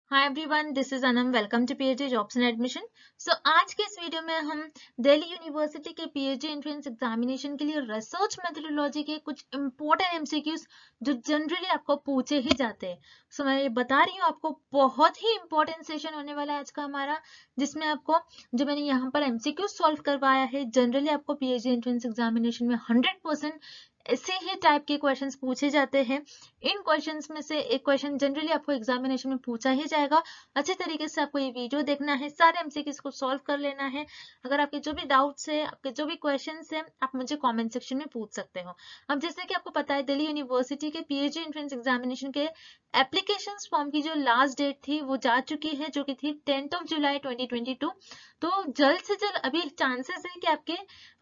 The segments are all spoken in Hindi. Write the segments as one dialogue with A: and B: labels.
A: Hi everyone, this is Anam. Welcome to PhD jobs and admission. So आज के इस वीडियो में हम दिल्ली यूनिवर्सिटी के पीएचडी एंट्रेंस एग्जामिनेशन के लिए रिसर्च मेथोडोलॉजी के कुछ इंपॉर्टेंट एमसीक्यूज जो जनरली आपको पूछे ही जाते हैं। सो मैं ये बता रही हूँ आपको, बहुत ही इंपॉर्टेंट सेशन होने वाला है आज का हमारा, जिसमें आपको जो मैंने यहाँ पर एमसीक्यूज सॉल्व करवाया है, जनरली आपको पीएचडी एंट्रेंस एग्जामिनेशन में 100% ऐसे ही टाइप के क्वेश्चंस पूछे जाते हैं। इन क्वेश्चंस में से एक क्वेश्चन जनरली आपको एग्जामिनेशन में पूछा ही जाएगा। अच्छे तरीके से आपको ये वीडियो देखना है, सारे एमसीक्यूज को सॉल्व कर लेना है। अगर आपके जो भी डाउट्स है, आपके जो भी क्वेश्चंस है, आप मुझे कमेंट सेक्शन में पूछ सकते हो। अब जैसे कि आपको पता है, दिल्ली यूनिवर्सिटी के पीएचडी एंट्रेंस एग्जामिनेशन के एप्लीकेशन फॉर्म की जो लास्ट डेट थी वो जा चुकी है, जो कि थी 10 जुलाई 2022। तो जल्द से जल्द अभी चांसेस है कि आपके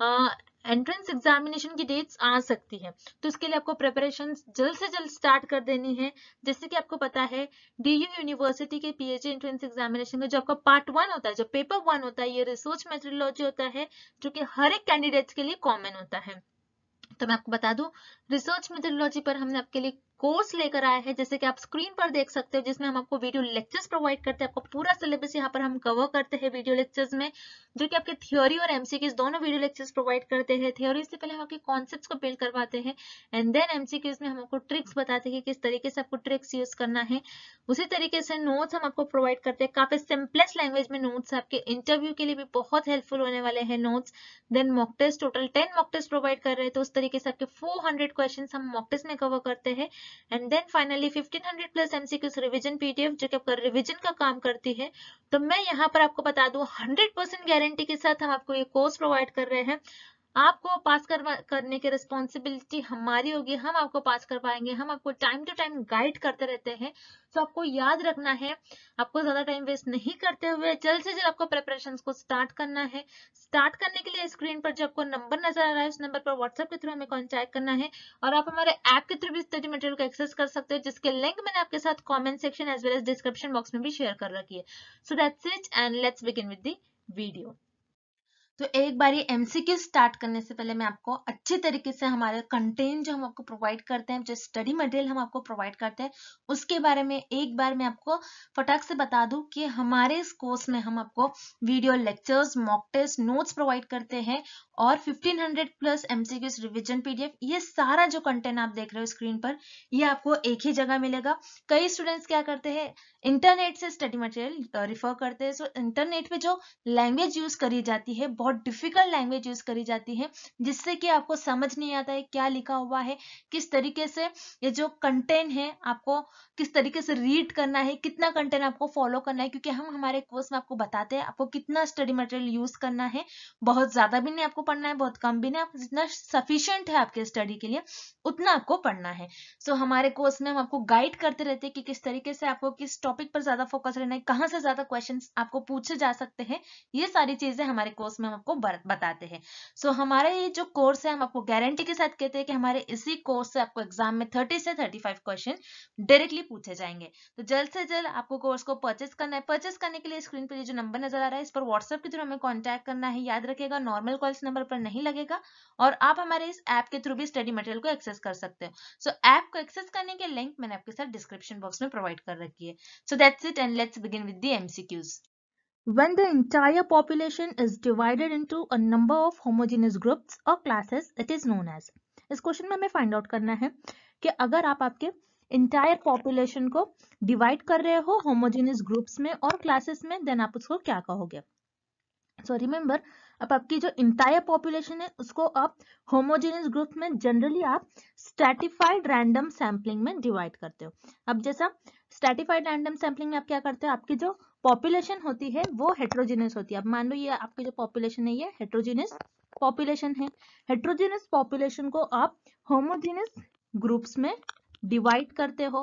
A: एंट्रेंस एग्जामिनेशन की डेट्स आ सकती है। तो इसके लिए आपको प्रिपरेशन जल्द से जल्द स्टार्ट कर देनी है। जैसे कि आपको पता है, डीयू यूनिवर्सिटी के पीएचडी एंट्रेंस एग्जामिनेशन में जो आपका पार्ट 1 होता है, जो पेपर 1 होता है, ये रिसर्च मेथोडोलॉजी होता है, जो कि हर एक कैंडिडेट्स के लिए कॉमन होता है। तो मैं आपको बता दूं, रिसर्च मेथोडोलॉजी पर हमने आपके लिए कोर्स लेकर आया है, जैसे कि आप स्क्रीन पर देख सकते हो, जिसमें हम आपको वीडियो लेक्चर्स प्रोवाइड करते हैं। आपको पूरा सिलेबस यहाँ पर हम कवर करते हैं वीडियो लेक्चर्स में, जो कि आपके थ्योरी और एमसीक्यूज दोनों वीडियो लेक्चर्स प्रोवाइड करते हैं। थ्योरी से पहले हम आपके कॉन्सेप्ट्स को बिल्ड करवाते हैं, एंड देन एमसीक्यूज में हम आपको ट्रिक्स बताते हैं कि किस तरीके से आपको ट्रिक्स यूज करना है। उसी तरीके से नोट्स हम आपको प्रोवाइड करते हैं, काफी सिंपलेस्ट लैंग्वेज में नोट्स आपके इंटरव्यू के लिए भी बहुत हेल्पफुल होने वाले हैं notes. Then mock test, total 10 mock test provide कर रहे हैं, तो उस तरीके से आपके 400 क्वेश्चंस हम मॉक टेस्ट में कवर करते हैं। And then finally 1500 plus MCQs revision PDF, जो कि आपका रिवीजन का काम करती है। तो मैं यहाँ पर आपको बता दूं, 100% गारंटी के साथ हम आपको ये कोर्स प्रोवाइड कर रहे हैं। आपको पास करने की रिस्पॉन्सिबिलिटी हमारी होगी, हम आपको पास करवाएंगे, हम आपको टाइम टू टाइम गाइड करते रहते हैं। तो आपको याद रखना है, आपको ज्यादा टाइम वेस्ट नहीं करते हुए जल्द से जल्द आपको प्रिपरेशंस को स्टार्ट करना है। स्टार्ट करने के लिए स्क्रीन पर जो आपको नंबर नजर आ रहा है, उस नंबर पर व्हाट्सएप के थ्रू हमें कॉन्टैक्ट करना है, और आप हमारे ऐप के थ्रू भी स्टडी मटेरियल को एक्सेस कर सकते हो, जिसके लिंक मैंने आपके साथ comment section as well as description box में भी शेयर कर रखी है। So that's it, and let's begin with the video. तो एक बार ये एमसीक्यू स्टार्ट करने से पहले मैं आपको अच्छे तरीके से हमारे कंटेंट जो हम आपको प्रोवाइड करते हैं, जो स्टडी मटेरियल हम आपको प्रोवाइड करते हैं, उसके बारे में एक बार मैं आपको फटाक से बता दूं कि हमारे इस कोर्स में हम आपको video lectures, mock test, notes provide करते हैं, और 1500 प्लस एमसीक्यूज रिविजन पीडीएफ। ये सारा जो कंटेंट आप देख रहे हो स्क्रीन पर, ये आपको एक ही जगह मिलेगा। कई स्टूडेंट्स क्या करते हैं, इंटरनेट से स्टडी मटेरियल रिफर करते हैं। सो इंटरनेट पे जो लैंग्वेज यूज करी जाती है, बहुत डिफिकल्ट लैंग्वेज यूज करी जाती है, जिससे कि आपको समझ नहीं आता है क्या लिखा हुआ है, किस तरीके से ये जो कंटेंट है आपको किस तरीके से रीड करना है, कितना कंटेंट आपको फॉलो करना है। क्योंकि हम हमारे कोर्स में आपको बताते हैं आपको कितना स्टडी मटेरियल यूज करना है। बहुत ज्यादा भी नहीं आपको पढ़ना है, बहुत कम भी नहीं, आप जितना सफिशिएंट है आपके स्टडी के लिए उतना आपको पढ़ना है। सो हमारे कोर्स में हम आपको गाइड करते रहते हैं कि किस तरीके से आपको किस टॉपिक पर ज्यादा फोकस रहना है, कहाँ से ज्यादा क्वेश्चंस आपको पूछे जा सकते हैं। ये सारी चीजें हमारे कोर्स में हम आपको बताते हैं। सो हमारा ये जो कोर्स है, हम आपको गारंटी के साथ कहते हैं कि हमारे इसी कोर्स से आपको एग्जाम में 30 से 35 क्वेश्चन डायरेक्टली पूछे जाएंगे। तो जल्द से जल्द आपको कोर्स को परचेस करना है। परचेस करने के लिए स्क्रीन पर ये जो नंबर नजर आ रहा है, इस पर व्हाट्सएप के थ्रू हमें कॉन्टैक्ट करना है। याद रखिएगा, नॉर्मल कॉल्स नंबर पर नहीं लगेगा, और आप हमारे इस ऐप के थ्रू भी स्टडी मटेरियल को एक्सेस कर सकते हो। सो ऐप को एक्सेस करने के लिंक मैंने आपके साथ डिस्क्रिप्शन बॉक्स में प्रोवाइड कर रखी है। So that's it, and let's begin with the MCQs. When the entire population is divided into a number of homogeneous groups or classes, it is known as। इस क्वेश्चन में हमें फाइंड आउट करना है कि अगर आप आपके इंटायर पॉपुलेशन को डिवाइड कर रहे हो होमोजेनियस ग्रुप्स में और क्लासेस में, देन आप उसको क्या कहोगे। सो रिमेंबर, अब आपकी जो इंटायर पॉपुलेशन है उसको आप होमोजेनियस ग्रुप में जनरली आप स्ट्रैटिफाइड रैंडम सैम्पलिंग में डिवाइड करते हो। अब जैसा स्ट्रैटिफाइड रैंडम सैम्पलिंग में आप क्या करते हो, आपकी जो पॉपुलेशन होती है वो हेट्रोजेनियस होती है। अब मान लो ये आपकी जो पॉपुलेशन है ये हेट्रोजेनियस पॉपुलेशन है। हेट्रोजेनियस पॉपुलेशन को आप होमोजेनियस ग्रुप्स में डिवाइड करते हो।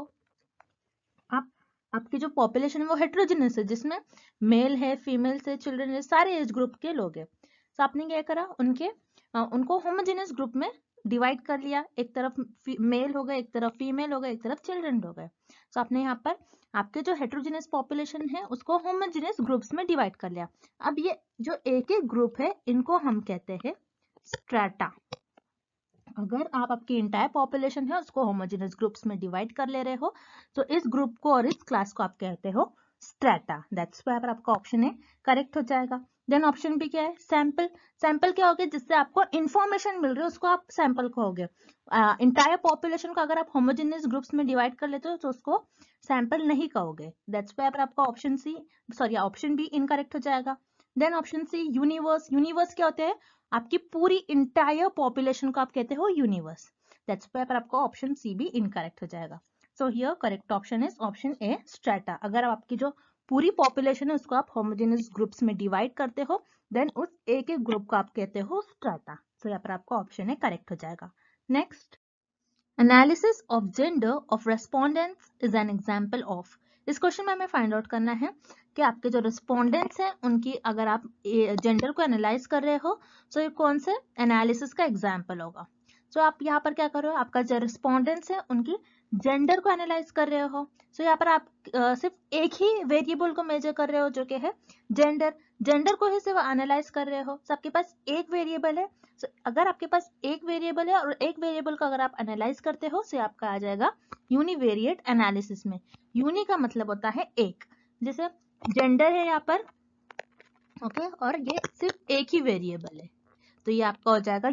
A: आप आपकी जो पॉपुलेशन है वो हेट्रोजेनियस है, जिसमें मेल है, फीमेल है, चिल्ड्रन है, सारे एज ग्रुप के लोग हैं। तो आपने क्या करा, उनको होमोजेनियस ग्रुप में डिवाइड कर लिया। एक तरफ मेल हो गए, एक तरफ फीमेल हो गए, एक तरफ चिल्ड्रन हो गए। तो आपने यहाँ पर आपके जो हेट्रोजेनियस पॉपुलेशन है उसको होमोजेनियस ग्रुप्स में डिवाइड कर लिया। अब ये जो एक एक ग्रुप है इनको हम कहते हैं स्ट्रेटा। अगर आप आपकी इंटायर पॉपुलेशन है उसको होमोजेनियस ग्रुप्स में डिवाइड कर ले रहे हो, तो इस ग्रुप को और इस क्लास को आप कहते हो स्ट्रेटा, दैट्स व्हाई पर आपका ऑप्शन ए करेक्ट हो जाएगा। देन ऑप्शन बी क्या है, सैंपल। सैंपल क्या हो गया, जिससे आपको इंफॉर्मेशन मिल रही है उसको आप सैंपल कहोगे। इंटायर पॉपुलेशन को अगर आप होमोजेनियस ग्रुप्स में डिवाइड कर लेते हो तो उसको सैंपल नहीं कहोगे, दैट्स व्हाई पर आपका option C sorry option B incorrect हो जाएगा। Then option C universe. Universe क्या होते हैं, आपकी पूरी इंटायर पॉपुलेशन को आप कहते हो यूनिवर्स, दैट्स व्हाई पर आपको ऑप्शन सी भी इनकरेक्ट हो जाएगा। So here correct option is option A strata. अगर आपकी जो पूरी पॉपुलेशन है उसको आप होमोजेनियस ग्रुप्स में डिवाइड करते हो देन उस एक एक ग्रुप को आप कहते हो स्ट्रेटा। सो यहाँ पर आपका ऑप्शन ए करेक्ट हो जाएगा। Next, analysis of gender of respondents is an example of. इस क्वेश्चन में हमें फाइंड आउट करना है कि आपके जो रिस्पोंडेंट्स हैं उनकी अगर आप जेंडर को एनालाइज कर रहे हो तो ये कौन से एनालिसिस का एग्जांपल होगा। सो आप यहाँ पर क्या कर रहे हो, आपका जो रिस्पोंडेंट्स है उनकी जेंडर को एनालाइज कर रहे हो। सो यहाँ पर आप सिर्फ एक ही वेरिएबल को मेजर कर रहे हो जो कि है जेंडर। जेंडर को ही सिर्फ एनालाइज कर रहे हो। so आपके पास एक वेरिएबल है। so अगर आपके पास एक वेरिएबल है और एक वेरिएबल को अगर आप एनालाइज करते हो तो आपका आ जाएगा यूनिवेरिएट एनालिसिस में। यूनि का मतलब होता है एक, जैसे जेंडर है यहाँ पर ओके और ये सिर्फ एक ही वेरिएबल है तो ये आपका हो जाएगा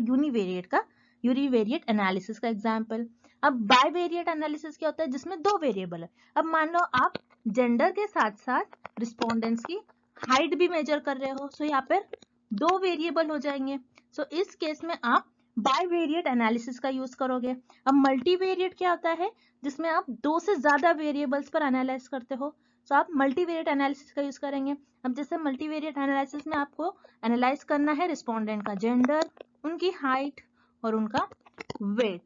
A: यूनिवेरिएट एनालिसिस का एग्जाम्पल। अब बाइवेरिएट एनालिसिस क्या होता है, जिसमें दो वेरिएबल है। अब मान लो आप जेंडर के साथ साथ रिस्पोंडेंट्स की हाइट भी मेजर कर रहे हो, सो यहाँ पर दो वेरिएबल हो जाएंगे। सो इस केस में आप बाइवेरिएट एनालिसिस का यूज करोगे। अब मल्टीवेरिएट क्या होता है, जिसमें आप दो से ज्यादा वेरिएबल्स पर एनालाइज करते हो, तो आप मल्टीवेरिएट एनालिसिस का यूज करेंगे। अब जैसे मल्टीवेरिएट एनालिसिस में आपको एनालाइज करना है रिस्पोंडेंट का जेंडर, उनकी हाइट और उनका वेट।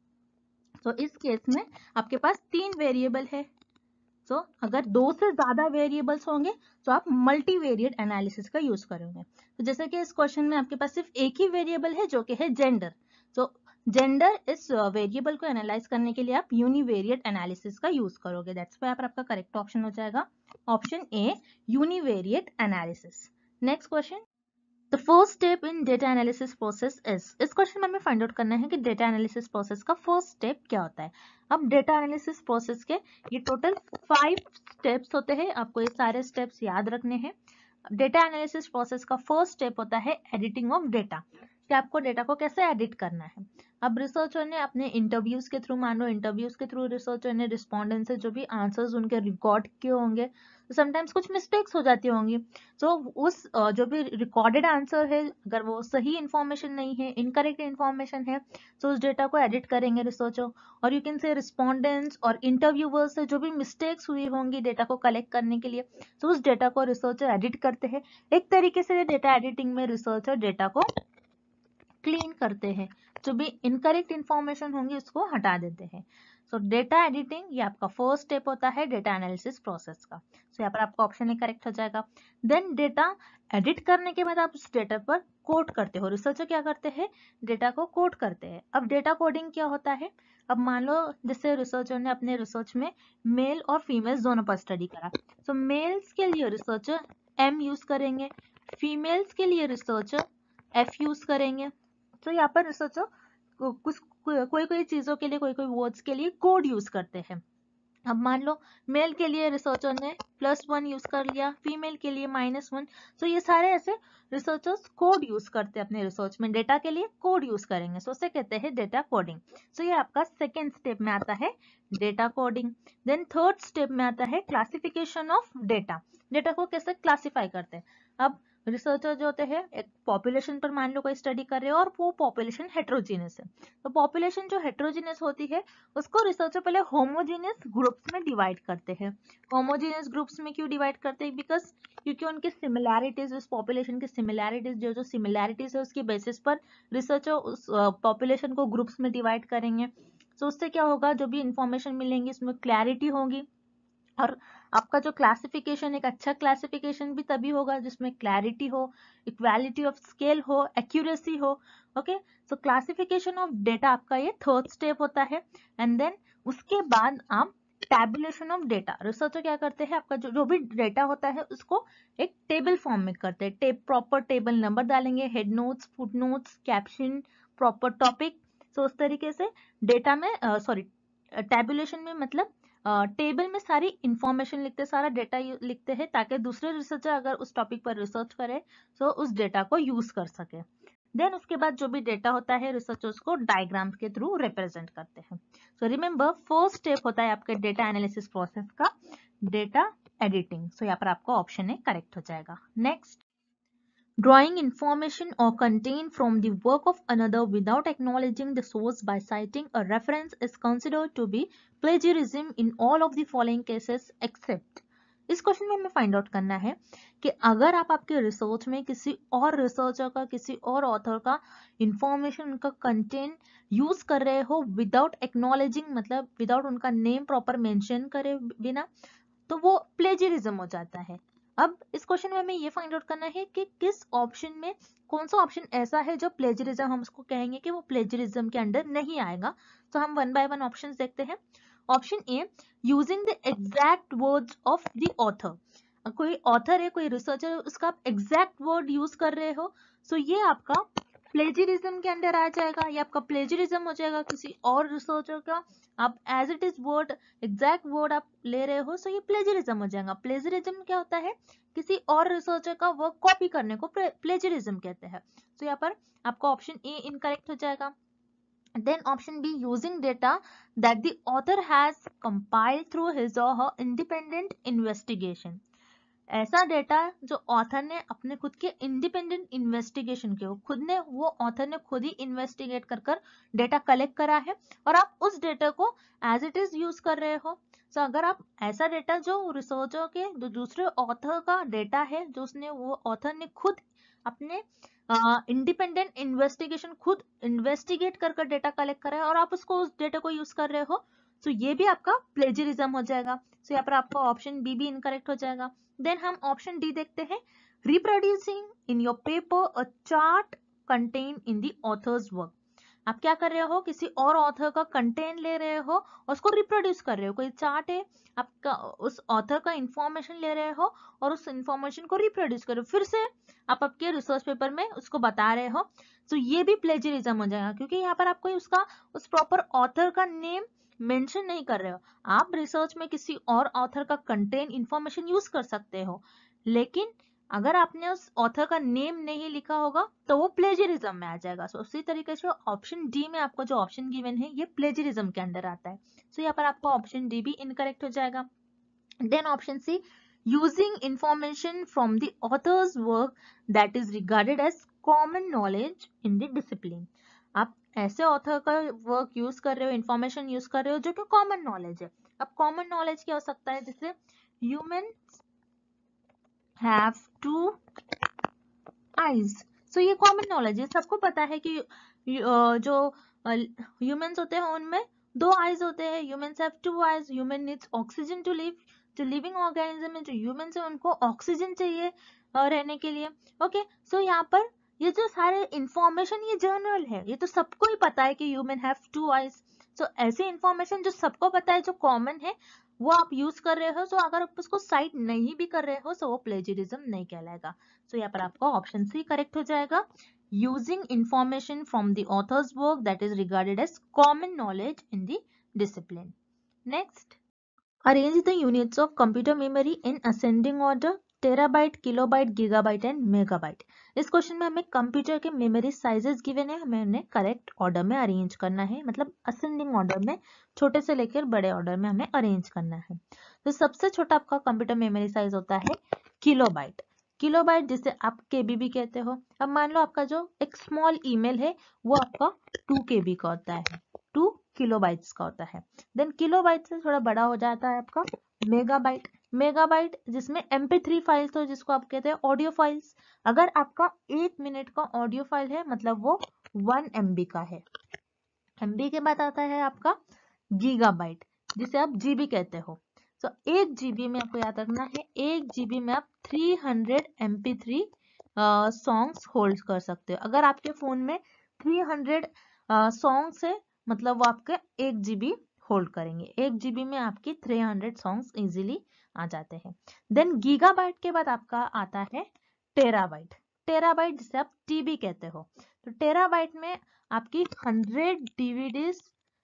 A: तो इस केस में आपके पास तीन वेरिएबल है। तो अगर दो से ज्यादा वेरिएबल्स होंगे तो आप मल्टीवेरिएट एनालिसिस का यूज करोगे। तो जैसे कि इस क्वेश्चन में आपके पास सिर्फ एक ही वेरिएबल है जो कि है जेंडर। तो जेंडर इस वेरिएबल को एनालाइज करने के लिए आप यूनिवेरिएट एनालिसिस का यूज करोगे। दैट्स व्हाई पर आपका करेक्ट ऑप्शन हो जाएगा option A univariate analysis. Next question, the first step in data analysis process is. इस क्वेश्चन में हमें फाइंड आउट करना है कि डेटा एनालिसिस प्रोसेस का फर्स्ट स्टेप क्या होता है। अब डेटा एनालिसिस प्रोसेस के ये टोटल 5 स्टेप्स होते हैं, आपको ये सारे स्टेप्स याद रखने हैं। डेटा एनालिसिस प्रोसेस का फर्स्ट स्टेप होता है एडिटिंग ऑफ डेटा, कि आपको डेटा को कैसे एडिट करना है। अब रिसर्चर ने अपने इंटरव्यूज के थ्रू, मान लो इंटरव्यूज के थ्रू रिसर्चर ने रिस्पोंडेंट से जो भी आंसर्स उनके रिकॉर्ड किए होंगे, तो समटाइम्स कुछ मिस्टेक्स हो जाती होंगी। तो उस जो भी रिकॉर्डेड आंसर है अगर वो सही इंफॉर्मेशन नहीं है, इनकरेक्ट इंफॉर्मेशन है, तो उस डेटा को एडिट करेंगे रिसर्चर। और यू कैन से रिस्पोंडेंट्स और इंटरव्यूवर्स से जो भी मिस्टेक्स हुई होंगी डेटा को कलेक्ट करने के लिए, तो उस डेटा को रिसर्चर एडिट करते हैं। एक तरीके से डेटा एडिटिंग में रिसर्चर डेटा को क्लीन करते हैं, जो भी इनकरेक्ट इंफॉर्मेशन होंगी उसको हटा देते हैं। सो डेटा एडिटिंग ये आपका फर्स्ट स्टेप होता है डेटा एनालिसिस प्रोसेस का। सो यहाँ पर आपका ऑप्शन ही करेक्ट हो जाएगा। देन डेटा एडिट करने के बाद आप उस डेटा पर कोड करते हो। रिसर्चर क्या करते हैं, डेटा को कोड करते हैं। अब डेटा कोडिंग क्या होता है, अब मान लो जैसे रिसर्चर ने अपने रिसर्च में मेल और फीमेल्स दोनों पर स्टडी करा, तो मेल्स के लिए रिसर्चर एम यूज करेंगे, फीमेल्स के लिए रिसर्चर एफ यूज करेंगे। तो यहाँ पर रिसर्चर कुछ कोई चीजों के लिए, कोई वर्ड्स के लिए कोड यूज करते हैं। अब मान लो मेल के लिए रिसर्चर ने +1 यूज कर लिया, फीमेल के लिए -1। तो ये सारे ऐसे रिसर्चर्स कोड यूज करते हैं अपने रिसर्च में, डेटा के लिए कोड यूज करेंगे, सो उसे कहते हैं डेटा कोडिंग। सो ये आपका सेकेंड स्टेप में आता है data coding. Then third step में आता है क्लासिफिकेशन ऑफ डेटा। डेटा को कैसे क्लासिफाई करते हैं। अब रिसर्चर जो होते हैं एक पॉपुलेशन पर मान लो कोई स्टडी कर रहे हो और वो पॉपुलेशन हेट्रोजीनियस है, तो पॉपुलेशन जो हेट्रोजीनियस होती है उसको रिसर्चर पहले होमोजीनियस ग्रुप्स में डिवाइड करते हैं। होमोजीनियस ग्रुप्स में क्यों डिवाइड करते हैं, बिकॉज क्योंकि उनके सिमिलैरिटीज, उस पॉपुलेशन की सिमिलैरिटीज, जो सिमिलैरिटीज है उसके बेसिस पर रिसर्चर उस पॉपुलेशन को ग्रुप्स में डिवाइड करेंगे। तो उससे क्या होगा, जो भी इंफॉर्मेशन मिलेंगी उसमें क्लैरिटी होगी। और आपका जो क्लासिफिकेशन, एक अच्छा क्लासिफिकेशन भी तभी होगा जिसमें क्लैरिटी हो, इक्वालिटी ऑफ स्केल हो, एक्यूरेसी हो। Okay, so classification of data आपका ये थर्ड स्टेप होता है। एंड देन उसके बाद आप टैबुलेशन ऑफ डेटा। रिसर्चर क्या करते हैं, आपका जो भी डेटा होता है उसको एक टेबल फॉर्म में करते हैं। प्रॉपर टेबल नंबर डालेंगे, head notes, foot notes, caption, proper topic. So उस तरीके से डेटा में टैबुलेशन में मतलब टेबल में सारी इंफॉर्मेशन लिखते, सारा डेटा लिखते हैं, ताकि दूसरे रिसर्चर अगर उस टॉपिक पर रिसर्च करे तो उस डेटा को यूज कर सके। देन उसके बाद जो भी डेटा होता है रिसर्चर्स को डायग्राम्स के थ्रू रिप्रेजेंट करते हैं। सो रिमेंबर फर्स्ट स्टेप होता है आपके डेटा एनालिसिस प्रोसेस का डेटा एडिटिंग। सो यहाँ पर आपका ऑप्शन ए करेक्ट हो जाएगा। Next, drawing information or content from the work of another without acknowledging the source by citing a reference is considered to be plagiarism in all of the following cases except। इस क्वेश्चन में हमें फाइंड आउट करना है कि अगर आप आपके रिसर्च में किसी और रिसर्चर का, किसी और ऑथर का इंफॉर्मेशन, उनका कंटेंट यूज कर रहे हो विदाउट एक्नॉलेजिंग, मतलब विदाउट उनका नेम प्रॉपर मेंशन करे बिना, तो वो प्लेजरिज्म हो जाता है। अब इस क्वेश्चन में हमें ये फाइंड आउट करना है कि किस ऑप्शन में, कौन सा ऑप्शन ऐसा है जो प्लेजरिज्म, हम उसको कहेंगे कि वो प्लेजरिज्म के अंडर नहीं आएगा। तो हम वन बाय वन ऑप्शंस देखते हैं। Option A, using the exact words of the author. कोई ऑथर है, कोई रिसर्चर है, उसका आप एग्जैक्ट वर्ड यूज कर रहे हो, सो ये आपका प्लेजरिज्म के अंडर आ जाएगा। ये आपका प्लेजरिज्म हो जाएगा। किसी और रिसर्चर का आप as it is word, exact word आप ले रहे हो, सो ये प्लेजरिज्म हो जाएगा। प्लेजरिज्म क्या होता है? किसी और रिसर्चर का वर्क कॉपी करने को प्लेजरिज्म कहते हैं। तो यहाँ पर आपका ऑप्शन ए इनकरेक्ट हो जाएगा। Then option B, using data that the author has compiled through his or her independent investigation। ऐसा डेटा जो ऑथर ने अपने खुद के इंडिपेंडेंट इन्वेस्टिगेशन के, खुद ने, वो ऑथर ने खुद ही इन्वेस्टिगेट कर डेटा कलेक्ट करा है और आप उस डेटा को एज इट इज यूज कर रहे हो। तो अगर आप ऐसा डेटा जो रिसर्चर के, जो दूसरे ऑथर का डेटा है, जो उसने, वो ऑथर ने खुद अपने इंडिपेंडेंट इन्वेस्टिगेशन, खुद इन्वेस्टिगेट कर डेटा कलेक्ट करा है और आप उसको, उस डेटा को यूज कर रहे हो, तो ये भी आपका प्लेजरिज्म हो जाएगा। तो यहाँ पर आपका ऑप्शन बी भी इनकरेक्ट हो जाएगा। देन हम ऑप्शन डी देखते हैं। Reproducing in your paper a chart contain in the author's work. आप क्या कर रहे हो? किसी और ऑथर का कंटेंट ले रहे हो और उसको रिप्रोड्यूस कर रहे हो। कोई चार्ट है आपका, उस ऑथर का इंफॉर्मेशन ले रहे हो और उस इंफॉर्मेशन को रिप्रोड्यूस कर रहे हो, फिर से आप आपके रिसर्च पेपर में उसको बता रहे हो, तो ये भी प्लेजरिज्म हो जाएगा, क्योंकि यहाँ पर आप कोई उसका, उस प्रॉपर ऑथर का नेम मेंशन नहीं कर रहे हो। आप रिसर्च में किसी और ऑथर का कंटेंट, इंफॉर्मेशन यूज कर सकते हो, लेकिन अगर आपने उस ऑथर का नेम नहीं लिखा होगा तो वो प्लेजरिज्म में आ जाएगा। सो उसी तरीके से ऑप्शन डी में आपको जो ऑप्शन गिवन है ये प्लेजरिज्म के अंडर आता है। सो यहाँ पर आपका ऑप्शन डी भी इनकरेक्ट हो जाएगा। Then option C, using information from the author's work that is regarded as common knowledge in the discipline. आप ऐसे ऑथर का वर्क यूज कर रहे हो, इंफॉर्मेशन यूज कर रहे हो जो कि कॉमन नॉलेज है। अब कॉमन नॉलेज क्या हो सकता है? जैसे ह्यूमन have two eyes। सो ये कॉमन नॉलेज है, सबको पता है कि जो ह्यूमंस होते हैं उनमें दो आईज होते हैं। Humans have two eyes. Human needs oxygen to live. जो लिविंग ऑर्गेनिज्म है, जो ह्यूमंस है, उनको ऑक्सीजन चाहिए रहने के लिए। ओके, सो यहाँ पर ये जो सारे इंफॉर्मेशन, ये जनरल है, ये तो सबको ही पता है कि ह्यूमन हैव टू आईज। सो ऐसी इंफॉर्मेशन जो सबको पता है, जो कॉमन है, वो आप यूज कर रहे हो। सो अगर आप उसको साइट नहीं भी कर रहे हो तो वो प्लेजरिज्म नहीं कहलाएगा। सो यहाँ पर आपका ऑप्शन सी करेक्ट हो जाएगा। Using information from the author's work that is regarded as common knowledge in the discipline. Next, arrange the units of computer memory in ascending order, terabyte, kilobyte, gigabyte and megabyte. इस क्वेश्चन में हमें कंप्यूटर के मेमोरी साइजेस गिवन है, हमें उन्हें करेक्ट ऑर्डर में अरेंज करना है, मतलब असेंडिंग ऑर्डर में, छोटे से लेकर बड़े ऑर्डर में हमें अरेंज करना है। तो सबसे छोटा आपका कंप्यूटर मेमोरी साइज होता है किलोबाइट। किलोबाइट जिसे आप केबी भी कहते हो। अब मान लो आपका जो एक स्मॉल ईमेल है वो आपका 2 KB का होता है, 2 किलोबाइट्स का होता है। देन किलोबाइट से थोड़ा बड़ा हो जाता है आपका मेगाबाइट। मेगाबाइट जिसमें MP3 फाइल्स हो, जिसको आप कहते हैं ऑडियो फाइल्स। अगर आपका 1 मिनट का ऑडियो फाइल है, मतलब वो 1 MB का है। MB के बाद आता है आपका गीगाबाइट, जिसे आप GB कहते हो। तो 1 GB में आपको याद रखना है, 1 GB में आप 300 MP3 सॉन्ग्स होल्ड कर सकते हो। अगर आपके फोन में 300 सॉन्ग्स है, मतलब वो आपके 1 GB होल्ड करेंगे। 1 GB में आपकी 300 सॉन्ग्स इजीली आ जाते हैं। देन गीगाबाइट के बाद आपका आता है टेराबाइट। टेराबाइट जिसे आप TB कहते हो। तो टेराबाइट में आपकी 100 DVDs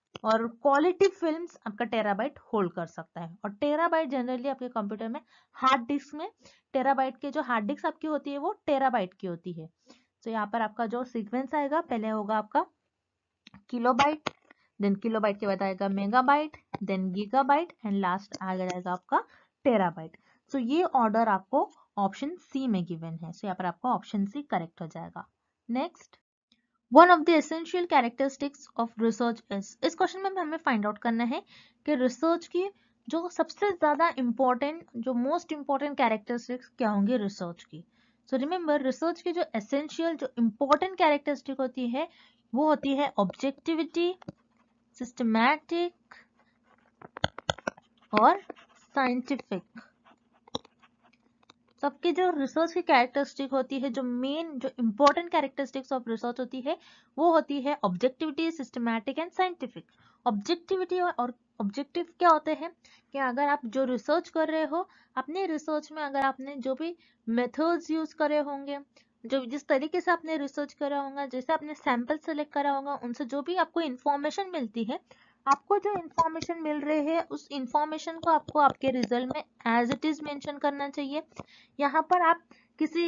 A: और क्वालिटी फिल्म्स आपका टेराबाइट होल्ड कर सकता है। और टेराबाइट जनरली आपके कंप्यूटर में हार्ड डिस्क में टेराबाइट के जो हार्ड डिस्क आपकी होती है वो टेराबाइट की होती है। तो यहाँ पर आपका जो सीक्वेंस आएगा, पहले होगा आपका किलोबाइट, देन किलोबाइट के बाद आएगा megabyte, then gigabyte and last आ जाएगा आपका टेराबाइट। सो ये ऑर्डर आपको ऑप्शन सी में गिवन है। सो यहाँ पर आपका ऑप्शन सी करेक्ट हो जाएगा। Next, one of the essential characteristics of research is, इस क्वेश्चन में हमें फाइंड आउट करना है कि रिसर्च की जो सबसे ज्यादा इंपॉर्टेंट, जो मोस्ट इंपॉर्टेंट कैरेक्टरिस्टिक्स क्या होंगे रिसर्च की। सो रिमेंबर, रिसर्च की जो एसेंशियल जो इंपॉर्टेंट कैरेक्टरिस्टिक होती है वो होती है ऑब्जेक्टिविटी, सिस्टमैटिक और साइंटिफिक। सबके जो रिसर्च की कैरेक्टरिस्टिक होती है, जो मेन जो इंपॉर्टेंट कैरेक्टरिस्टिक्स ऑफ रिसर्च होती है वो होती है objectivity, systematic and scientific. Objectivity और ऑब्जेक्टिव क्या होते हैं कि अगर आप जो रिसर्च कर रहे हो, अपने रिसर्च में अगर आपने जो भी मेथड्स यूज करे होंगे, जो जिस तरीके से आपने रिसर्च करा होगा, जैसे आपने सैंपल सेलेक्ट करा होगा, उनसे जो भी आपको इंफॉर्मेशन मिलती है, आपको जो इंफॉर्मेशन मिल रही है उस इंफॉर्मेशन को आपको आपके रिजल्ट में एज इट इज मेंशन करना चाहिए। यहाँ पर आप किसी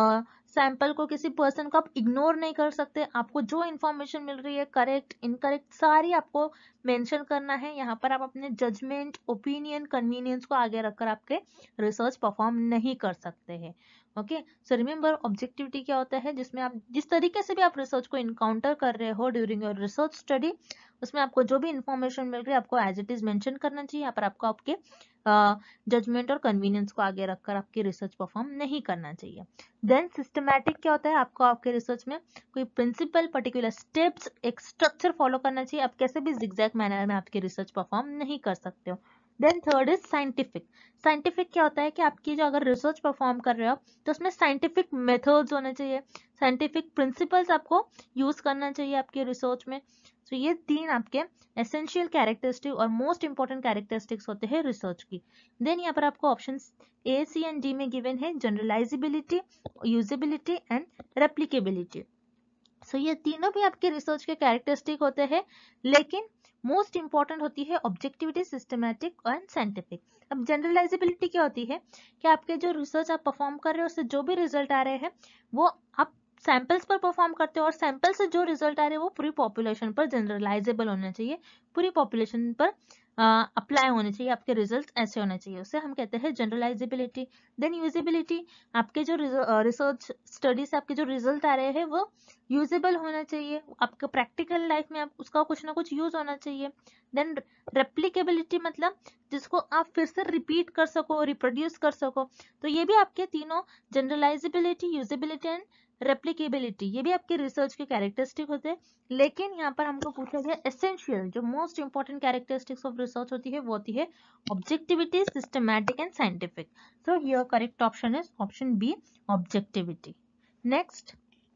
A: सैंपल को, किसी पर्सन को आप इग्नोर नहीं कर सकते। आपको जो इंफॉर्मेशन मिल रही है, करेक्ट इनकरेक्ट सारी आपको मेंशन करना है। यहाँ पर आप अपने जजमेंट, ओपिनियन, कन्वीनियंस को आगे रखकर आपके रिसर्च परफॉर्म नहीं कर सकते हैं। ओके, सो रिमेंबर, ऑब्जेक्टिविटी क्या होता है, जिसमें आप जिस तरीके से भी आप रिसर्च को इनकाउंटर कर रहे हो ड्यूरिंग योर रिसर्च स्टडी, उसमें आपको जो भी इंफॉर्मेशन मिल रही है आपको एज इट इज मेंशन करना चाहिए। यहाँ पर आपको आपके जजमेंट और कन्वीनियंस को आगे रखकर आपकी रिसर्च परफॉर्म नहीं करना चाहिए। देन सिस्टमैटिक क्या होता है, आपको आपके रिसर्च में कोई प्रिंसिपल, पर्टिकुलर स्टेप्स, एक स्ट्रक्चर फॉलो करना चाहिए। आप कैसे भी जिगजैग मैनर में आपकी रिसर्च परफॉर्म नहीं कर सकते हो। Then third is scientific. Scientific क्या होता है कि आपकी जो अगर रिसर्च परफॉर्म कर रहे हो तो उसमें साइंटिफिक मेथड्स होने चाहिए, साइंटिफिक प्रिंसिपल्स आपको यूज करना चाहिए आपके रिसर्च में। तो ये तीन आपके एसेंशियल कैरेक्टरिस्टिक और मोस्ट इंपॉर्टेंट कैरेक्टरिस्टिक्स होते हैं रिसर्च की। देन यहाँ पर आपको option A, C and D में गिवन है generalisability, usability and replicability. So ये तीनों भी आपके रिसर्च के कैरेक्टरिस्टिक होते हैं, लेकिन मोस्ट इंपॉर्टेंट होती है ऑब्जेक्टिविटी, सिस्टमैटिक एंड साइंटिफिक। अब जनरलाइजेबिलिटी क्या होती है कि आपके जो रिसर्च आप परफॉर्म कर रहे हो उससे जो भी रिजल्ट आ रहे हैं वो आप सैंपल्स पर परफॉर्म करते हो, और सैंपल से जो रिजल्ट आ रहे हैं वो पूरी पॉपुलेशन पर जनरलाइजेबल होना चाहिए, पूरी पॉपुलेशन पर अप्लाई होने चाहिए, आपके रिजल्ट ऐसे होने चाहिए, उसे हम कहते हैं जनरलाइजेबिलिटी। देन यूजेबिलिटी, आपके जो रिसर्च स्टडी से आपके जो रिजल्ट आ रहे हैं वो यूजेबल होना चाहिए, आपका प्रैक्टिकल लाइफ में आप उसका कुछ ना कुछ यूज होना चाहिए। देन रेप्लिकेबिलिटी, मतलब जिसको आप फिर से रिपीट कर सको, रिप्रोड्यूस कर सको। तो ये भी आपके तीनों जनरलाइजेबिलिटी, यूजेबिलिटी एंड रेप्लिकेबिलिटी, ये भी आपके रिसर्च के कैरेक्टरिस्टिक होते हैं। लेकिन यहाँ पर हमको पूछा गया एसेंशियल, जो most important characteristics of research होती है वो होती है objectivity, systematic and scientific. So here correct option is option B, objectivity. Next,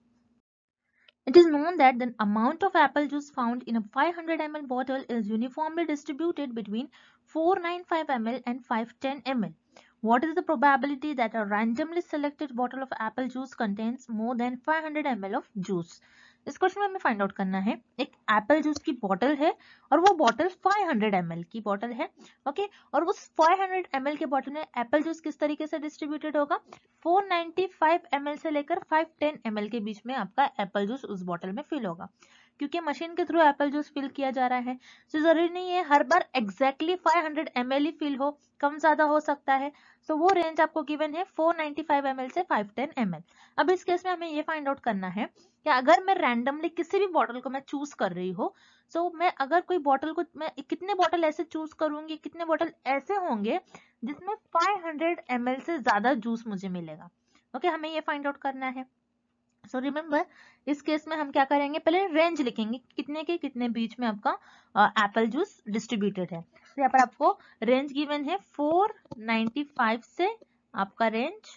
A: it is known that the amount of apple juice found in a 500 ml bottle is uniformly distributed between 495 ml and 510 ml. What is the probability that a randomly selected bottle of apple juice contains more than 500 ml of juice? इस क्वेश्चन में हमें फाइंड आउट करना है, एक एप्पल जूस की बोतल है और वो बोतल 500 ml की बोतल है, ओके, और उस 500 ml के बोतल में एप्पल जूस किस तरीके से डिस्ट्रीब्यूटेड होगा, 495 ml से लेकर 510 ml के बीच में आपका एप्पल जूस उस बोतल में फिल होगा। क्योंकि मशीन के थ्रू एप्पल जूस फिल किया जा रहा है, तो जरूरी नहीं है हर बार एग्जैक्टली 500 ml ही फिल हो, कम ज्यादा हो सकता है। तो वो रेंज आपको गिवन है 495 ml से 510 ml। अब इस केस में हमें ये फाइंड आउट करना है कि अगर मैं रैंडमली किसी भी बॉटल को मैं चूज कर रही हूँ, तो मैं अगर कोई बॉटल को, मैं कितने बॉटल ऐसे चूज करूंगी, कितने बॉटल ऐसे होंगे जिसमें 500 ml से ज्यादा जूस मुझे मिलेगा। ओके, हमें ये फाइंड आउट करना है। सो रिमेंबर, इस केस में हम क्या करेंगे, पहले रेंज लिखेंगे कितने के कितने बीच में आपका एप्पल जूस डिस्ट्रीब्यूटेड है। तो यहाँ पर आपको रेंज गिवन है 495 से आपका रेंज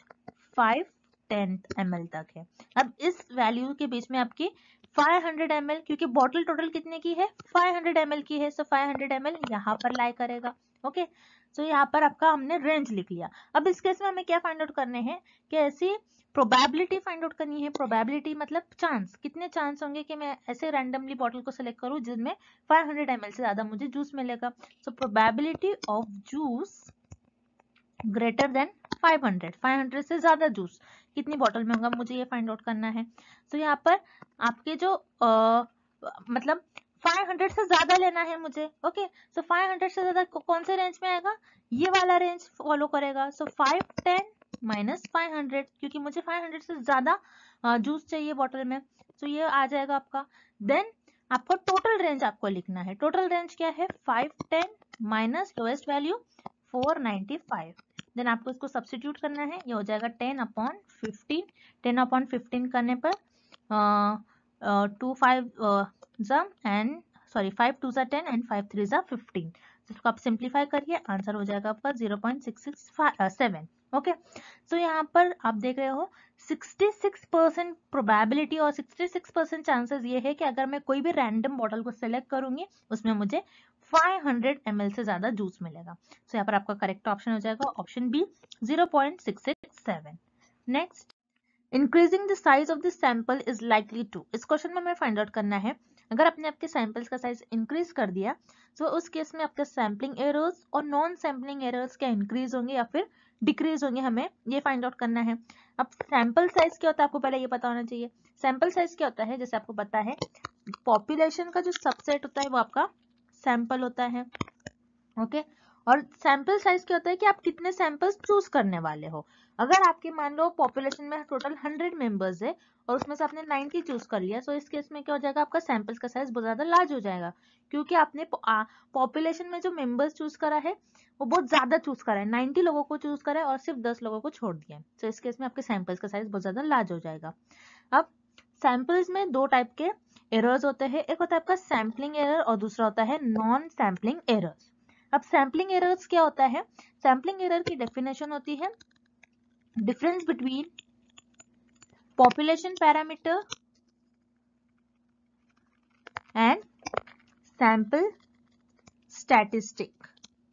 A: 510 ml तक है। अब इस वैल्यू के बीच में आपकी 500 ml, क्योंकि बॉटल टोटल कितने की है, 500 ml की है, सो 500 ml यहाँ पर लाई करेगा। ओके, सो यहाँ पर आपका हमने रेंज लिख लिया। अब इस केस में हमें क्या फाइंड आउट करने हैं कि ऐसी प्रोबेबिलिटी फाइंड आउट करनी है। प्रोबेबिलिटी मतलब चांस, कितने चांस होंगे कि मैं ऐसे रैंडमली बॉटल को सिलेक्ट करूं जिसमें 500 ml से ज्यादा मुझे जूस मिलेगा। So probability of juice greater than 500 से ज्यादा जूस कितनी बॉटल में होगा, मुझे ये फाइंड आउट करना है। तो यहाँ पर आपके जो मतलब 500 से ज्यादा लेना है मुझे। ओके, सो 500 से ज्यादा कौन से रेंज में आएगा, ये वाला रेंज फॉलो करेगा। सो 510 माइनस 500, क्योंकि मुझे 500 से ज्यादा जूस चाहिए बॉटल में, तो ये आ जाएगा आपका। देन आपको टोटल रेंज आपको लिखना है। टोटल रेंज क्या है, 510 माइनस लोएस्ट वैल्यू 495। देन आपको इसको सब्स्टिट्यूट करना है, ये हो जाएगा 10/15। 10/15 करने पर 5 2 10 एंड 5 3 15। इसको आप सिंप्लीफाई करिए, आंसर हो जाएगा आपका 0.667। ओके, सो यहाँ पर आप देख रहे हो 66% प्रोबेबिलिटी और 66% चांसेस ये है कि अगर मैं कोई भी रैंडम बॉटल को सिलेक्ट करूंगी उसमें मुझे 500 ml से ज्यादा जूस मिलेगा। सो यहाँ पर आपका करेक्ट ऑप्शन हो जाएगा option B 0.667। Next, increasing the size of the sample is likely to. इस क्वेश्चन में हमें फाइंड आउट करना है अगर आपने आपके सैंपल्स का साइज इंक्रीज कर दिया तो उस केस में आपके सैम्पलिंग एरर्स और नॉन सैम्पलिंग एरर्स क्या इंक्रीज होंगे या फिर डिक्रीज होंगे, हमें ये फाइंड आउट करना है। अब सैंपल साइज क्या होता है आपको पहले ये पता होना चाहिए। सैंपल साइज क्या होता है, जैसे आपको पता है पॉपुलेशन का जो सबसेट होता है वो आपका सैंपल होता है। ओके, और सैंपल साइज क्या होता है कि आप कितने सैंपल्स चूज करने वाले हो। अगर आपके मान लो पॉपुलेशन में टोटल 100 मेंबर्स है और उसमें से आपने 90 चूज कर लिया, तो इस केस में क्या हो जाएगा, आपका सैंपल्स का साइज बहुत ज्यादा लार्ज हो जाएगा, क्योंकि आपने पॉपुलेशन में जो मेंबर्स चूज करा है वो बहुत ज्यादा चूज करा है, 90 लोगों को चूज करा है और सिर्फ 10 लोगों को छोड़ दिया है। तो इस केस में आपके सैंपल्स का साइज बहुत ज्यादा लार्ज हो जाएगा। अब सैंपल्स में दो टाइप के एरर्स होते हैं, एक होता है आपका सैम्पलिंग एरर और दूसरा होता है नॉन सैम्पलिंग एरर्स। अब सैम्पलिंग एरर्स क्या होता है, सैम्पलिंग एरर की डेफिनेशन होती है difference between population parameter and sample statistic.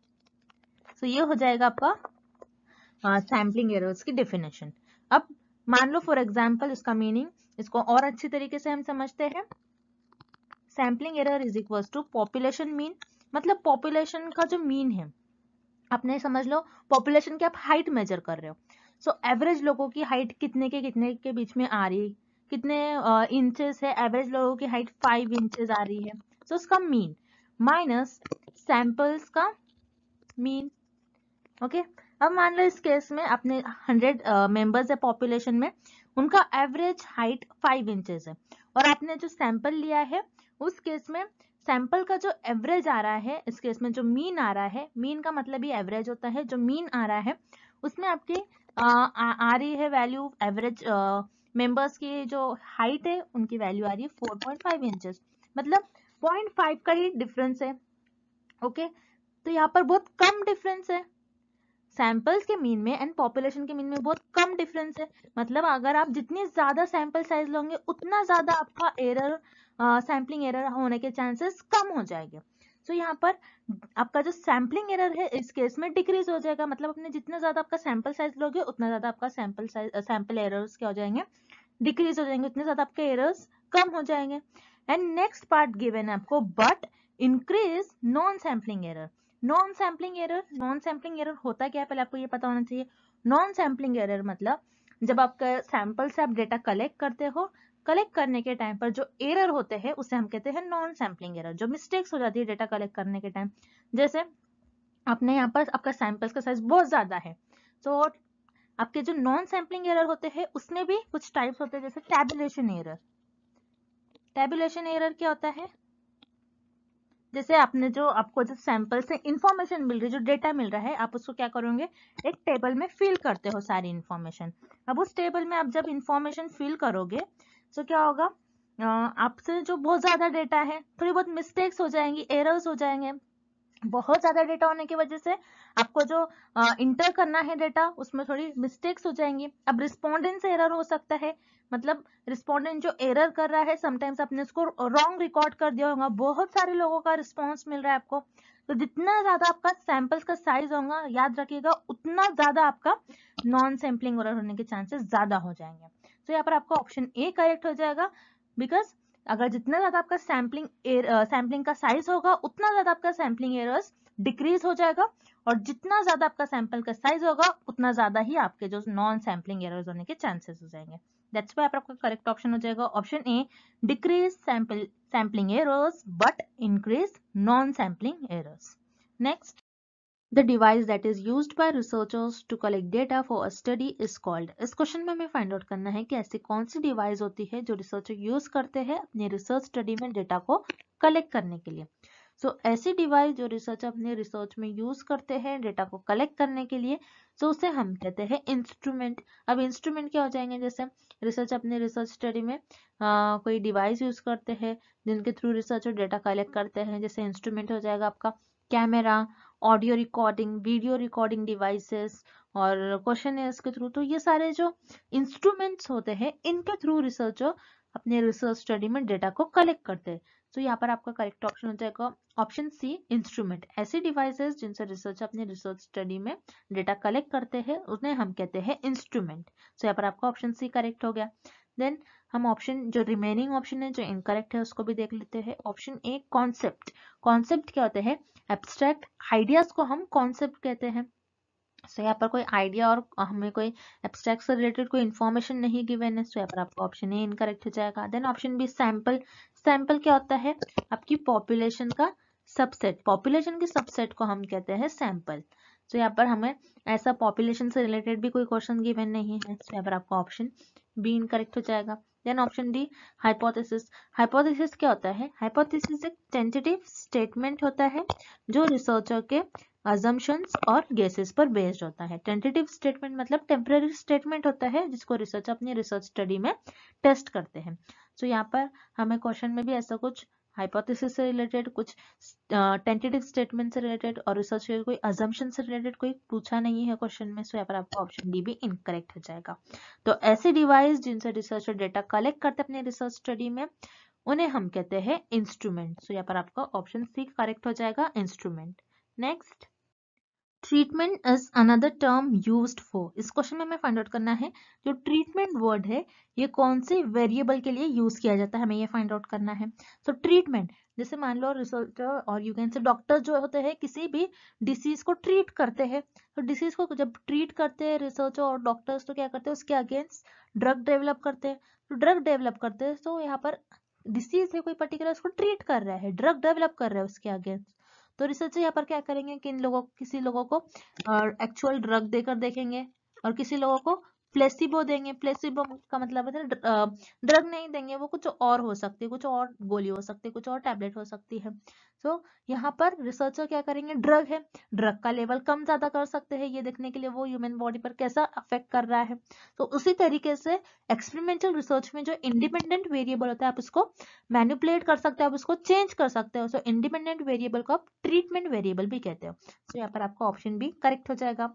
A: तो ये हो जाएगा आपका सैम्पलिंग एरर्स की डेफिनेशन। अब मान लो फॉर एग्जांपल इसका मीनिंग, इसको और अच्छी तरीके से हम समझते हैं। Sampling error is equals to population mean, मतलब पॉपुलेशन का जो मीन है, आपने समझ लो पॉपुलेशन की आप हाइट मेजर कर रहे हो। सो एवरेज लोगों की हाइट कितने के बीच में आ रही, कितने इंचेस है, एवरेज लोगों की हाइट 5 इंचेस आ रही है, सो उसका मीन माइनस सैंपल्स का मीन। ओके, अब मान लो इस केस में अपने 100 मेंबर्स है पॉपुलेशन में, उनका एवरेज हाइट 5 इंचेस है और आपने जो सैंपल लिया है उस केस में सैंपल का जो एवरेज आ रहा है, इस केस में जो मीन आ रहा है, मीन का मतलब ही एवरेज होता है, जो मीन आ रहा है उसमें आपकी आ रही है वैल्यू, एवरेज मेंबर्स की जो हाइट है उनकी वैल्यू आ रही है 4.5 इंचेस, मतलब 0.5 का ही डिफरेंस है। ओके, तो यहाँ पर बहुत कम डिफरेंस है, सैंपल्स के मीन में एंड पॉपुलेशन के मीन में बहुत कम डिफरेंस है। मतलब अगर आप जितनी ज्यादा सैंपल साइज लोगे उतना ज्यादा आपका एरर, सैम्पलिंग एरर होने के चांसेस कम हो जाएंगे। सो यहाँ पर आपका जो सैम्पलिंग एरर है इस केस में डिक्रीज हो जाएगा, मतलब अपने जितना ज्यादा आपका सैंपल साइज लोगे उतना ज्यादा आपका सैंपल एरर्स क्या हो जाएंगे, डिक्रीज हो जाएंगे, उतने ज्यादा आपके एरर्स कम हो जाएंगे। एंड नेक्स्ट पार्ट गिवन है आपको, but increase non sampling error. Non sampling error होता क्या है पहले आपको ये पता होना चाहिए। नॉन सैम्पलिंग एरर मतलब जब आपका सैंपल से आप डेटा कलेक्ट करते हो, कलेक्ट करने के टाइम पर जो एरर होते हैं उसे हम कहते हैं नॉन सैम्पलिंग एरर, जो मिस्टेक्स हो जाती है डेटा कलेक्ट करने के टाइम। जैसे आपने यहाँ पर आपका सैंपल्स का साइज बहुत ज्यादा है, तो आपके जो नॉन सैम्पलिंग एरर होते हैं उसमें भी कुछ टाइप्स होते हैं, जैसे टैबुलेशन एरर। टैबुलेशन एरर क्या होता है, जैसे आपने जो आपको जो सैंपल से इंफॉर्मेशन मिल रही है, जो डेटा मिल रहा है, आप उसको क्या करोगे, एक टेबल में फिल करते हो सारी इंफॉर्मेशन। अब उस टेबल में आप जब इंफॉर्मेशन फिल करोगे तो क्या होगा, आपसे जो बहुत ज्यादा डेटा है थोड़ी बहुत मिस्टेक्स हो जाएंगी, एरर्स हो जाएंगे। बहुत ज्यादा डेटा होने की वजह से आपको जो इंटर करना है डेटा उसमें थोड़ी मिस्टेक्स हो जाएंगी। अब रिस्पोंडेंट एरर हो सकता है, मतलब रिस्पोंडेंट जो एरर कर रहा है समटाइम्स आपने उसको रॉन्ग रिकॉर्ड कर दिया होगा, बहुत सारे लोगों का रिस्पॉन्स मिल रहा है आपको, तो जितना ज्यादा आपका सैंपल्स का साइज होगा, याद रखिएगा, उतना ज्यादा आपका नॉन सैम्पलिंग एरर होने के चांसेस ज्यादा हो जाएंगे। तो यहाँ पर आपका ऑप्शन ए करेक्ट हो जाएगा, बिकॉज अगर जितना ज्यादा आपका सैम्पलिंग का साइज होगा उतना ज्यादा आपका सैम्पलिंग एरर्स डिक्रीज हो जाएगा, और जितना ज्यादा आपका सैंपल का साइज होगा उतना ज्यादा ही आपके जो नॉन सैम्पलिंग एरर्स होने के चांसेस हो जाएंगे। दैट्स व्हाई आपका करेक्ट ऑप्शन हो जाएगा option A, decrease sampling errors but increase non-sampling errors. Next, the device that is used by researchers to collect data for a study is called. इस क्वेश्चन में हमें फाइंड आउट करना है कि ऐसी कौन सी डिवाइस होती है जो रिसर्चर यूज करते हैं अपने रिसर्च स्टडी में डेटा को कलेक्ट करने के लिए। सो ऐसी डिवाइस जो रिसर्चर अपने रिसर्च में यूज करते हैं डेटा को कलेक्ट करने के लिए, सो उसे हम कहते हैं इंस्ट्रूमेंट। अब इंस्ट्रूमेंट क्या हो जाएंगे, जैसे रिसर्च अपने रिसर्च स्टडी में कोई डिवाइस यूज करते हैं जिनके थ्रू रिसर्चर डेटा कलेक्ट करते हैं, जैसे इंस्ट्रूमेंट हो जाएगा आपका camera, audio recording, video recording devices और क्वेश्चनर्स के थ्रू। तो ये सारे जो इंस्ट्रूमेंट्स होते हैं इनके थ्रू रिसर्चर अपने रिसर्च स्टडी में डेटा को कलेक्ट करते हैं। तो यहाँ पर आपका करेक्ट ऑप्शन हो जाएगा ऑप्शन सी, इंस्ट्रूमेंट। ऐसी डिवाइसेस जिनसे रिसर्चर अपने रिसर्च स्टडी में डेटा कलेक्ट करते हैं उन्हें हम कहते हैं इंस्ट्रूमेंट। तो यहाँ पर आपका ऑप्शन सी करेक्ट हो गया। देन हम ऑप्शन जो रिमेनिंग ऑप्शन है जो इनकरेक्ट है उसको भी देख लेते हैं। ऑप्शन ए, कॉन्सेप्ट। कॉन्सेप्ट क्या होते हैं, एब्स्ट्रैक्ट आइडियाज को हम कॉन्सेप्ट कहते हैं। सो यहाँ पर कोई आइडिया और हमें कोई एब्स्ट्रैक्ट से रिलेटेड कोई इन्फॉर्मेशन नहीं गिवन है, सो यहाँ पर आपका ऑप्शन ए इनकरेक्ट हो जाएगा। Then option B, sample. Sample क्या होता है, आपकी पॉपुलेशन का सबसेट, पॉपुलेशन के सबसेट को हम कहते हैं सैंपल। तो यहाँ पर हमें ऐसा पॉपुलेशन से रिलेटेड भी कोई क्वेश्चन गिवन नहीं है, तो यहाँ पर आपका ऑप्शन बी इनकरेक्ट हो जाएगा। Then option D, hypothesis. Hypothesis क्या होता है, हाइपोथेसिस एक टेंटेटिव स्टेटमेंट होता है जो रिसर्चर के assumptions और गेसेस पर बेस्ड होता है। टेंटेटिव स्टेटमेंट मतलब टेम्पररी स्टेटमेंट होता है जिसको रिसर्च अपनी रिसर्च स्टडी में टेस्ट करते हैं। सो यहाँ पर हमें क्वेश्चन में भी ऐसा कुछ हाइपोथेसिस से रिलेटेड, कुछ टेंटेटिव स्टेटमेंट से रिलेटेड और रिसर्च के कोई assumption से रिलेटेड कोई पूछा नहीं है क्वेश्चन में। सो यहाँ पर आपका ऑप्शन डी भी इनकरेक्ट हो जाएगा। तो ऐसी डिवाइस जिनसे रिसर्चर डेटा कलेक्ट करते हैं अपने रिसर्च स्टडी में उन्हें हम कहते हैं इंस्ट्रूमेंट। सो यहाँ पर आपका ऑप्शन सी करेक्ट हो जाएगा, instrument. Next, treatment is another term used for. इस क्वेश्चन में हमें फाइंड आउट करना है जो ट्रीटमेंट वर्ड है ये कौन से वेरिएबल के लिए यूज किया जाता है, हमें ये फाइंड आउट करना है। सो ट्रीटमेंट, जैसे मान लो रिसर्चर और यू कैन से डॉक्टर जो होते हैं किसी भी डिसीज को ट्रीट करते हैं, तो डिसीज को जब ट्रीट करते हैं रिसर्चर और डॉक्टर्स तो क्या करते हैं, उसके अगेंस्ट ड्रग डेवलप करते हैं। तो ड्रग डेवलप करते हैं तो यहाँ पर डिसीज है कोई पर्टिकुलर, उसको ट्रीट कर रहा है, ड्रग डेवलप कर रहा है उसके अगेंस्ट। तो रिसर्चर यहाँ पर क्या करेंगे कि इन लोगों, किसी लोगों को एक्चुअल ड्रग देकर देखेंगे और किसी लोगों को प्लेसिबो देंगे। प्लेसिबो का मतलब है ड्रग नहीं देंगे, वो कुछ और हो सकती है, कुछ और गोली हो सकती है, कुछ और टैबलेट हो सकती है। तो यहाँ पर रिसर्चर क्या करेंगे, ड्रग है, ड्रग का लेवल कम ज्यादा कर सकते हैं ये देखने के लिए वो ह्यूमन बॉडी पर कैसा अफेक्ट कर रहा है। तो उसी तरीके से एक्सपेरिमेंटल रिसर्च में जो इंडिपेंडेंट वेरिएबल होता है आप उसको मैनिपुलेट कर सकते हो, आप उसको चेंज कर सकते हो। सो इंडिपेंडेंट वेरिएबल को आप ट्रीटमेंट वेरिएबल भी कहते हो। सो यहाँ पर आपका ऑप्शन भी करेक्ट हो जाएगा।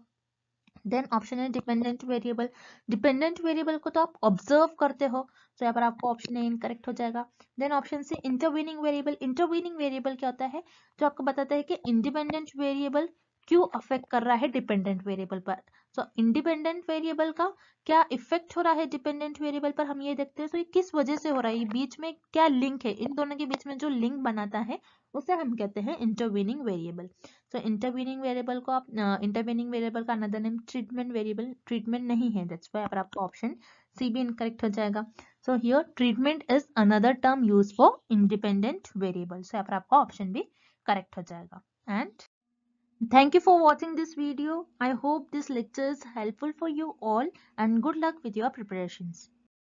A: देन ऑप्शन है डिपेंडेंट वेरिएबल। डिपेंडेंट वेरिएबल को तो आप ऑब्जर्व करते हो, तो यहाँ पर आपका ऑप्शन ए इनकरेक्ट हो जाएगा। Then option C, intervening variable. Intervening variable क्या होता है, जो आपको बताता है कि इंडिपेंडेंट वेरिएबल क्यों अफेक्ट कर रहा है डिपेंडेंट वेरिएबल पर। सो इंडिपेंडेंट वेरिएबल का क्या इफेक्ट हो रहा है डिपेंडेंट वेरिएबल पर, हम ये देखते हैं। तो ये किस वजह से हो रहा है, ये बीच में क्या लिंक है, इन दोनों के बीच में जो लिंक बनाता है उसे हम कहते हैं इंटरवीनिंग वेरिएबल। तो इंटरवीनिंग वेरिएबल को आप इंटरवीनिंग वेरिएबल का another name treatment variable, treatment नहीं है, दैट्स व्हाई आपका ऑप्शन सी भी इनकरेक्ट हो जाएगा। So here treatment is another term used for independent variable. So यहाँ पर आपका ऑप्शन भी करेक्ट हो जाएगा। And thank you for watching this video. I hope this lecture is helpful for you all and good luck with your preparations.